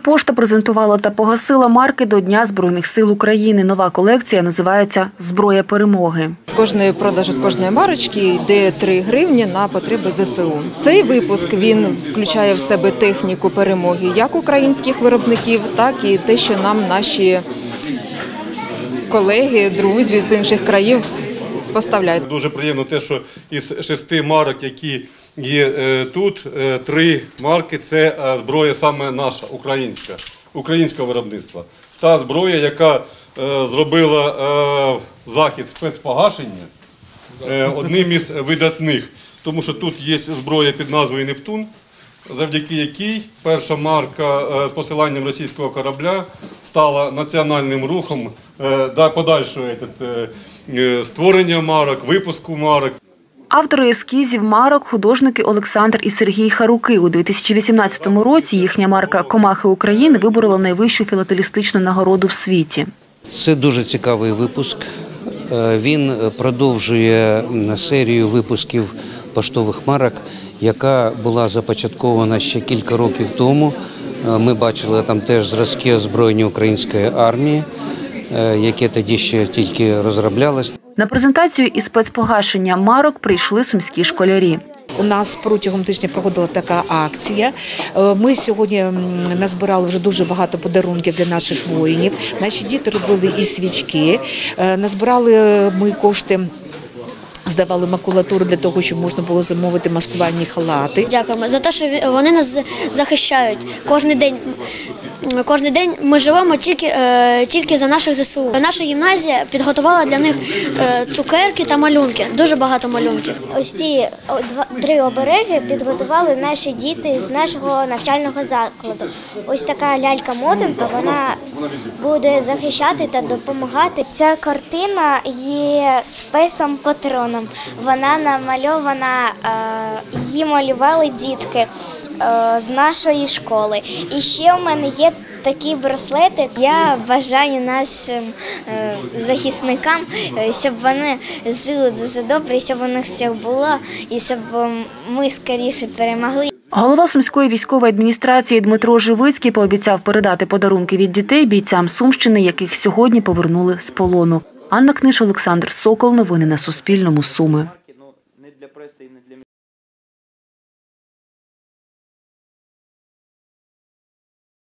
Укрпошта презентувала та погасила марки до Дня Збройних сил України. Нова колекція називається «Зброя перемоги». З кожної продажу, з кожної марочки йде 3 гривні на потреби ЗСУ. Цей випуск, він включає в себе техніку перемоги як українських виробників, так і те, що нам наші колеги, друзі з інших країн поставляють. Дуже приємно те, що із 6 марок, які є тут, 3 марки – це зброя саме наша, українського виробництва. Та зброя, яка зробила захід спецпогашення одним із видатних. Тому що тут є зброя під назвою «Нептун», завдяки якій перша марка з посиланням російського корабля стала національним рухом подальшого створення марок, випуску марок. Автори ескізів марок – художники Олександр і Сергій Харуки. У 2018 році їхня марка «Комахи України» виборола найвищу філателістичну нагороду в світі. Це дуже цікавий випуск. Він продовжує серію випусків поштових марок, яка була започаткована ще кілька років тому. Ми бачили там теж зразки озброєння української армії, яке тоді ще тільки розроблялось. На презентацію із спецпогашення марок прийшли сумські школярі. У нас протягом тижня проходила така акція. Ми сьогодні назбирали вже дуже багато подарунків для наших воїнів. Наші діти робили і свічки. Назбирали ми кошти, здавали макулатуру для того, щоб можна було замовити маскувальні халати. Дякуємо за те, що вони нас захищають. Кожен день ми живемо тільки за наших ЗСУ. Наша гімназія підготувала для них цукерки та малюнки, дуже багато малюнків. Ось ці 3 обереги підготували наші діти з нашого навчального закладу. Ось така лялька-мотанка, вона буде захищати та допомагати. Ця картина є спецом-патроном. Вона намальована, її малювали дітки з нашої школи. І ще у мене є такий браслетик. Я бажаю нашим захисникам, щоб вони жили дуже добре, щоб у них все було, і щоб ми скоріше перемогли. Голова Сумської військової адміністрації Дмитро Живицький пообіцяв передати подарунки від дітей бійцям Сумщини, яких сьогодні повернули з полону. Анна Книж, Олександр Сокол. Новини на Суспільному. Суми.